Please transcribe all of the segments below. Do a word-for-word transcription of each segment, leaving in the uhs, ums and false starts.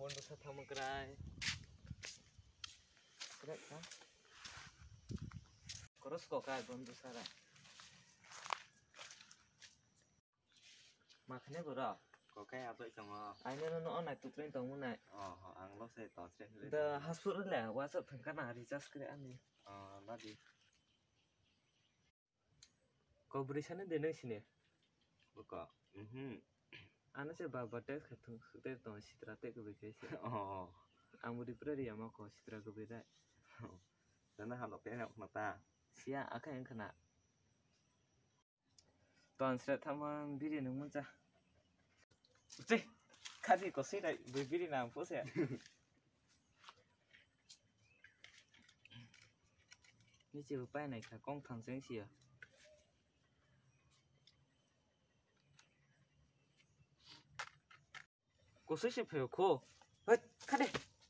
bondol satu menggerai. Gerai kan? Terus kok kayak bondol sana. Makanya berapa? Có cái áo vậy trong họ. Anh nó nó này tụt lên tầng này. Ờ họ ăn nó sẽ tỏ trên lên. The hospital là quá sợ thành cái nào thì just cái anh đi. Ờ nó đi. Có bữa sáng đến đến xin nè. Bữa có. Ừ hừ. Anh sẽ bảo bảo test khát thùng test tao xịt ra test cái việc gì. Ờ. Anh budi bữa đi mà có xịt ra cái việc đấy. Nó học được cái nào mà ta. Xia à cái anh khana. Toàn sẽ tham ăn bữa đi nướng muốn cha. Chị, cái gì có xịt đấy bữa bữa đi làm phố sẽ. Như chiều bay này cả con thằng sáng xìa. Cô xuất hiện phải cô. Ơi, cắt đi.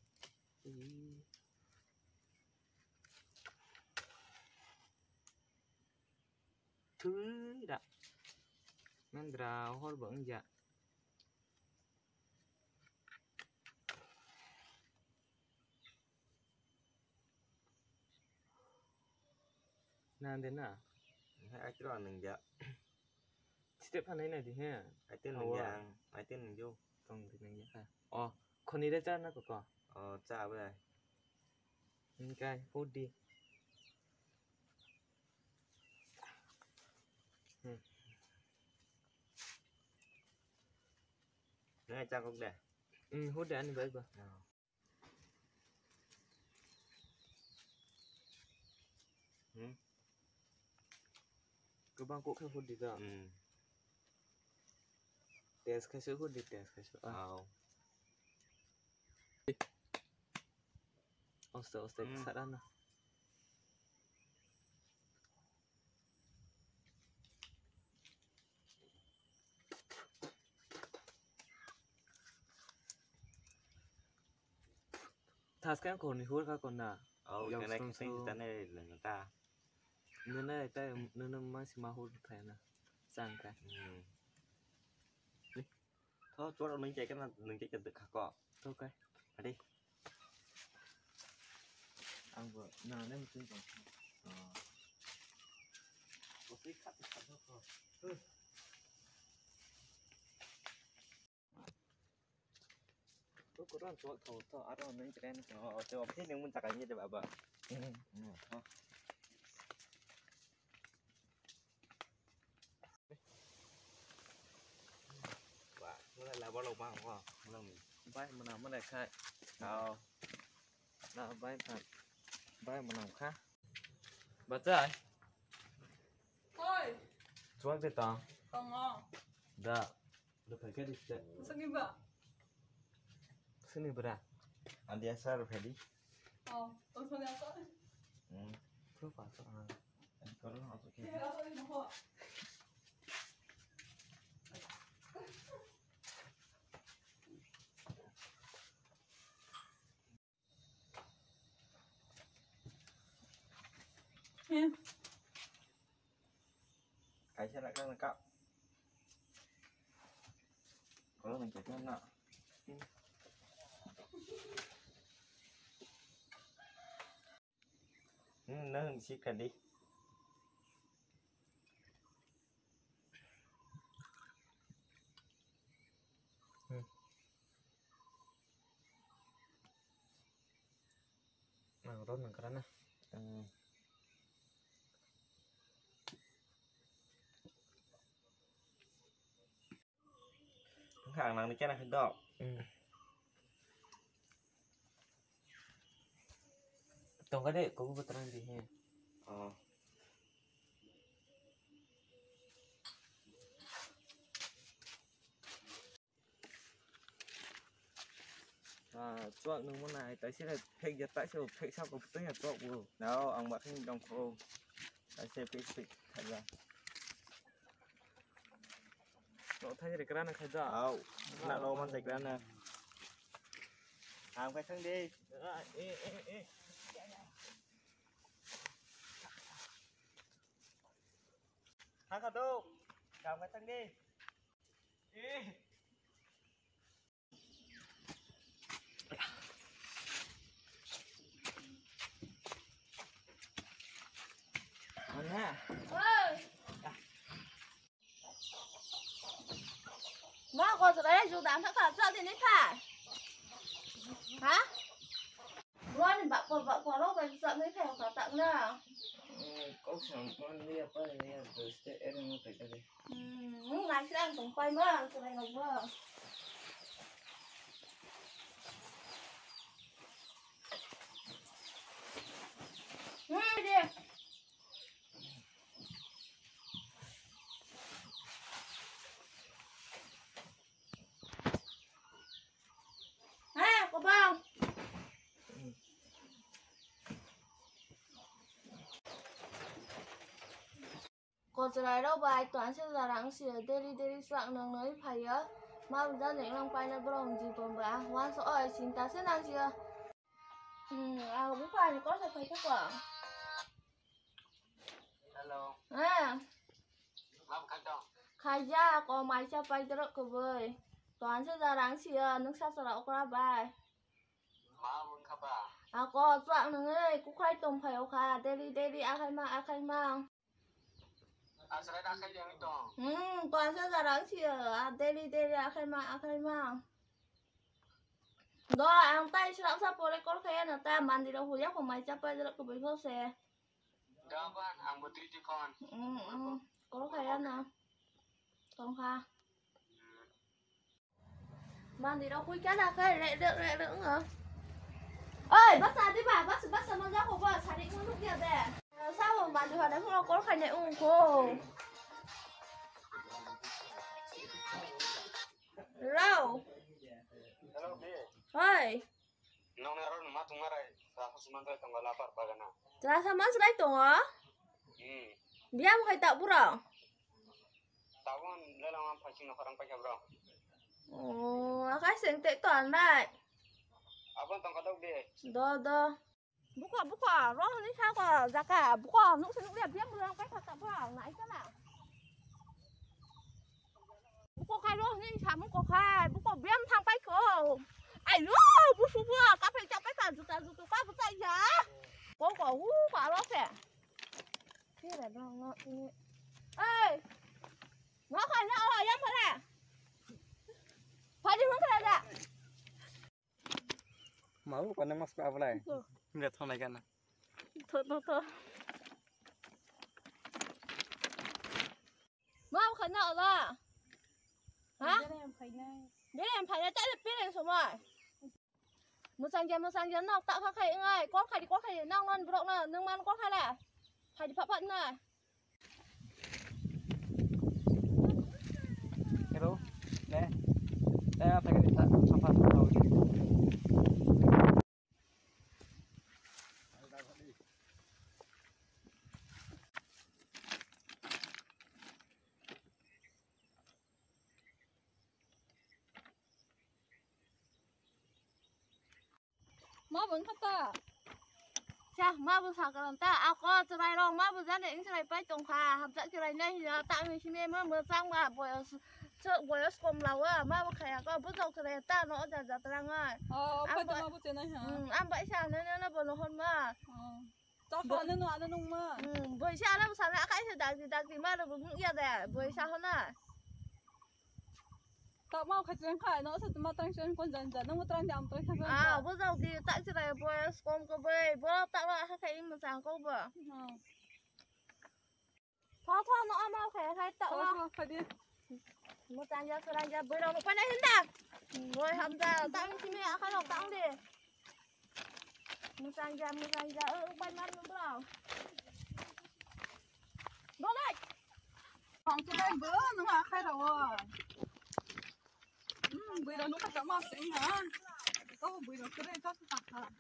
Thứ đã. Nên ra hôi bẩn dạ. Nan đến à? Ai cái đó mình dạ. Step anh ấy này thì ha. Ai tên mình dạ. Ai tên mình vô. Tông thì mình dạ. Ờ, con đi ra cha nó có có. Ờ cha bây giờ. Okay, food đi. Ừ. Này cha cũng đẹp. Ừ, hút để ăn vậy bà. Ừ. Cứ bang cụ cái hút đi ra. Ừ. Test cái sữa hút đi test cái sữa. Ờ. Oste oste sát ăn nào. Thas cái con hút cái con nào. Ờ cái này cái sinh ta này là người ta. Nên này tay nên nó mới xí mà hút cái nào. Sang cái. Ừ. Thôi chỗ đó mình chạy cái nào mình chạy cần tự khắc cọ. Ok. Đi. Ăn vừa nào nên mình rồi. Ờ. Có xí cắt cắt thôi. Ừ. Tôi có đoạn chỗ thầu thầu ở đó mình chạy nó. Ờ cho thế nhưng mình chắc là như thế bà bà. Ừ. Ừ. Thôi. Và nó là bao lâu mà không có. Lâu mình. Bay mà nào mà lại khai. Nào. Nào bay thật. Bay mà nào khác. Bật ra. Ôi, Chuan cái tao. còn ngon. Dạ. Được phải cái đi chạy. Sao như vậy? Xin đi bữa. Anh đi sao rồi phải đi. Ờ, tôi không đeo tới. Ừ. Cứ vào cho ăn. Anh có nó học Thế đó tôi đi mua. Nha. Cái xe lại cái là cạo. Có lúc mình chạy thêm nọ. Ừ, nó hình xí cần đi. Ừ. Nào rốt mình cái đó nè. Ừ. Hàng nào cái này hình đỏ. Ừ. Tông cái đấy có cái button gì ha. Ờ. À, chuột nương món này tại sẽ là phê giật tại sao phê sao cũng tới nhà chuột vừa. Đâu, ông bác hình đồng khô. Cái xe phí phí thật ra. Nó thấy cái cái này khai ra. Đâu, nạ lôมันsạch ra nè. Hàng phải thân đi. Ê ê ê. Hàng khát đô. Hàng phải thân đi. Ê. ha. ơi Má con từ đấy dù đám thắc khảo sao thì nít thả hả con thì bạn còn vợ còn lúc này sợ mấy thèo khảo tặng nữa Có sản con đi apa ni ya beste era no te kade. ừ này sẽ ăn tổng quay mơ từ đây ngọc mơ ừ đi à có bao còn từ này đâu bài toán sẽ là đáng xỉa daily daily soạn nâng nói phải á mà bây giờ những lòng quay này bông gì bông bả hoan số ở chính ta sẽ năng xỉa ừ à cũng phải thì có thể phải kết quả Hello. à Mam khai dong. khai ra có máy cho bay được cơ với toán sẽ là đáng xỉa nước sát sẽ là okra bài Ma mun khaba. à có soạn nâng ấy cũng khai tổng phải ok daily daily à khai mang à khai mang Asal dah khai yang itu. ừ toán sẽ là đáng xỉa à daily daily à khai mang à khai mang đó ang tay sila sa pole ko kaya na ta mandi daw huya ko may chapay dala ko bil se Dah kan, ang buti di kon. mm mm ko kaya na tong kha mandi daw khui ka na kay lẹ được lẹ được hả ơi bắt ra đi bà bắt bắt sa mang ra ko ba sa đi ngun kia de sao mà mandi hoa đấy không có khay này ung ko Hello. Hello, B. Oi. Nong naron ma tungarai. Sa sumantai tanggal lapar bagana. Terasa mas lai tong ah? Hmm. Biam khay tak burang. Tawon lelang am pacing orang pakai bro. Ồ, cái xịn tệ toàn đây. Abang tong kadok B. Đó, đó. Bố quả, bố quả, rõ hơn sao quả, giá cả, bố quả, nụ sẽ nụ đẹp biết burang cách thật tập burang, nãy thế nào. Bố quả khai rõ hơn sao bố quả khai, bố quả biam thang bách khổ. Ai nữa, bố sú vừa, các phải chọc bách cả, dù ta dù ta phát bố tay giá. Bố quả hú, quả rõ kẻ. Thế là nó, nó, ê. Nó khai nó ở dâm phải nè. Phải đi hướng cái này nè. Mau kan mas apa lah? Lihat sana kan. Thôi thôi thôi. Má không khẩn nợ rồi. Hả? Biết em phải này. Biết em phải là chạy được biết em số rồi. Một sang giờ một sang giờ nó tạo khác khai ngay, có khai thì có khai năng non động nè, nhưng mà có khai là khai thì phạm phận này. Hello. Nè. Nè pakai kita sampai tahu. Má vẫn khát ta. Chà, má vừa sạc làm ta, à có từ này rồi, má vừa ra để cái này phải trồng khà, hấp dẫn cái này này giờ tạo mình xin em mới sang mà buổi sợ buổi scrum lâu á, má vừa khai có bút dầu cái này ta nó giờ giờ ta đang ơi. Ờ, phải tao mà bút trên này hả? Ừ, ăn bậy sao nên nó buồn hơn mà. Ờ. Tao phải nên nó ăn nung mà. Ừ, buổi sao nó sáng đã cái gì đặc gì đặc gì mà được cũng yên đấy, buổi sao hơn à. Tao mau khai trên khai nó sẽ mà tăng trên con dần dần nó mới tăng giảm tới khai trên. À, bút dầu thì tại cái này buổi scrum có bơi, bữa tạo ra cái cái mà sáng có bữa. Ờ. Thoa thoa nó ăn mau khai khai tạo ra. Thôi, phải đi. Một trang giờ sơ trang giờ bơi đâu một bên này hết ta. Rồi hầm ra tạo mình mẹ khai lọc tạo đi. Một trang giờ một trang giờ ở bên mắt nó đâu. Đó này. Phòng trên đây bữa nó mà khai đầu à. Ừ, bây giờ nó phải chậm mà xính hả? Có một buổi nó cứ đây cho tặng hả?